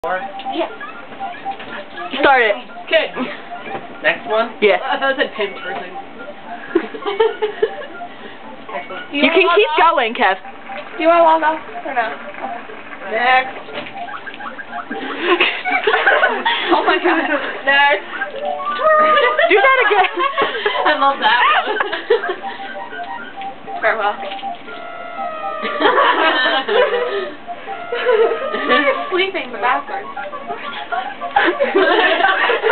Yeah. Start it. Okay. Next one? Yeah. I thought it said pin person. You can keep going, Kev. Do you want to log off or no? Okay. Next. Oh my god. Next. Do that again. I love that one. Farewell. You're sleeping, but backwards.